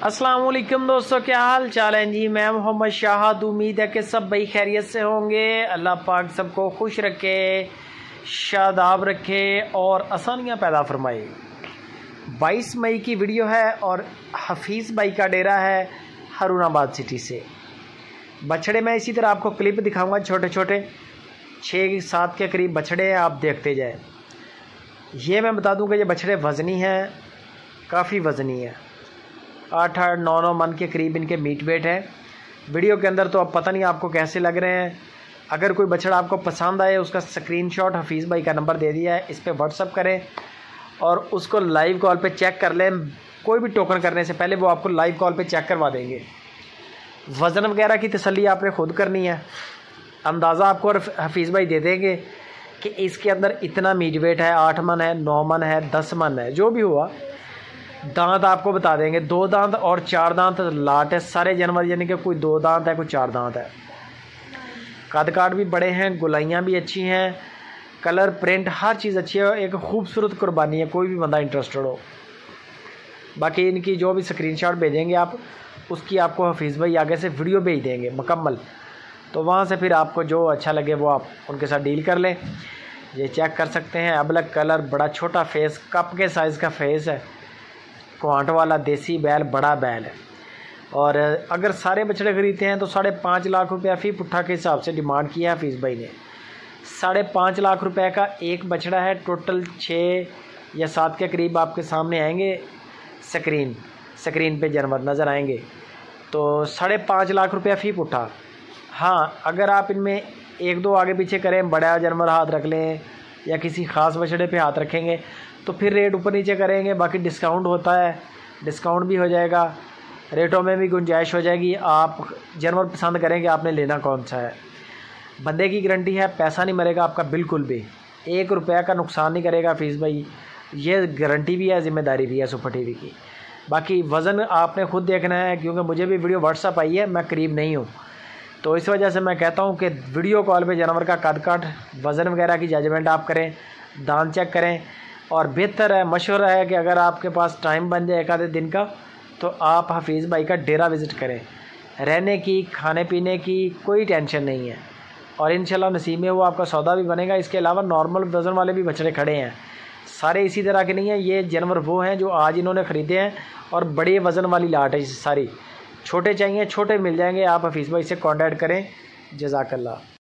अस्सलाम वालेकुम दोस्तों, क्या हाल चाल है जी। मैं मोहम्मद शाहद। उम्मीद है कि सब भाई खैरियत से होंगे। अल्लाह पाक सबको खुश रखे, शादाब रखे और आसानियाँ पैदा फरमाए। 22 मई की वीडियो है और हफीज़ भाई का डेरा है हारूनाबाद सिटी से। बछड़े मैं इसी तरह आपको क्लिप दिखाऊंगा, छोटे छोटे 6-7 के करीब बछड़े हैं, आप देखते जाए। ये मैं बता दूं कि ये बछड़े वज़नी हैं, काफ़ी वज़नी है। 8-9 मन के करीब इनके मीट वेट है। वीडियो के अंदर तो अब पता नहीं आपको कैसे लग रहे हैं। अगर कोई बछड़ा आपको पसंद आए, उसका स्क्रीनशॉट हफीज़ भाई का नंबर दे दिया है, इस पर व्हाट्सअप करें और उसको लाइव कॉल पे चेक कर लें। कोई भी टोकन करने से पहले वो आपको लाइव कॉल पे चेक करवा देंगे। वज़न वगैरह की तसल्ली आपने खुद करनी है। अंदाज़ा आपको हफीज़ भाई दे देंगे कि इसके अंदर इतना मीट वेट है, 8 मन है, 9 मन है, 10 मन है, जो भी हुआ। दांत आपको बता देंगे, 2 दांत और 4 दांत लाट है सारे जानवर, यानी कि कोई 2 दांत है, कोई 4 दांत है। कद काट भी बड़े हैं, गुलाइयाँ भी अच्छी हैं, कलर प्रिंट हर चीज़ अच्छी है। एक खूबसूरत कुर्बानी है, कोई भी बंदा इंटरेस्टेड हो। बाकी इनकी जो भी स्क्रीनशॉट भेजेंगे आप, उसकी आपको हफीज़ भाई आगे से वीडियो भेज देंगे मुकम्मल। तो वहाँ से फिर आपको जो अच्छा लगे वो आप उनके साथ डील कर लें। ये चेक कर सकते हैं, अबलग कलर, बड़ा छोटा फेस, कप के साइज़ का फेस है, क्वांट वाला देसी बैल, बड़ा बैल है। और अगर सारे बछड़े खरीदते हैं तो 5.5 लाख रुपया फ़ी पुट्ठा के हिसाब से डिमांड किया है हफीज़ भाई ने। 5.5 लाख रुपए का एक बछड़ा है। टोटल 6 या 7 के करीब आपके सामने आएंगे, स्क्रीन पे जानवर नज़र आएंगे। तो 5.5 लाख रुपया फ़ी पुट्ठा। हाँ, अगर आप इनमें 1-2 आगे पीछे करें, बड़ा जानवर हाथ रख लें या किसी ख़ास बछड़े पे हाथ रखेंगे तो फिर रेट ऊपर नीचे करेंगे। बाकी डिस्काउंट होता है, डिस्काउंट भी हो जाएगा, रेटों में भी गुंजाइश हो जाएगी। आप जानवर पसंद करेंगे आपने लेना कौन सा है। बंदे की गारंटी है, पैसा नहीं मरेगा आपका बिल्कुल भी, 1 रुपया का नुकसान नहीं करेगा हफीज़ भाई। ये गारंटी भी है, ज़िम्मेदारी भी है सुपर टीवी की। बाकी वज़न आपने खुद देखना है, क्योंकि मुझे भी वीडियो व्हाट्सअप आई है, मैं करीब नहीं हूँ, तो इस वजह से मैं कहता हूँ कि वीडियो कॉल पे जानवर का कद काट, वज़न वगैरह की जजमेंट आप करें, दांत चेक करें। और बेहतर है, मशवरा है कि अगर आपके पास टाइम बन जाए 1 आधे दिन का, तो आप हफीज़ भाई का डेरा विज़िट करें। रहने की, खाने पीने की कोई टेंशन नहीं है और इंशाल्लाह नसीब में वो आपका सौदा भी बनेगा। इसके अलावा नॉर्मल वज़न वाले भी बछड़े खड़े हैं, सारे इसी तरह के नहीं हैं। ये जानवर वो हैं जो आज इन्होंने ख़रीदे हैं और बड़े वज़न वाली लाट है सारी। छोटे चाहिए, छोटे मिल जाएंगे। आप हफीज़ भाई से कॉन्टैक्ट करें। जज़ाकल्लाह।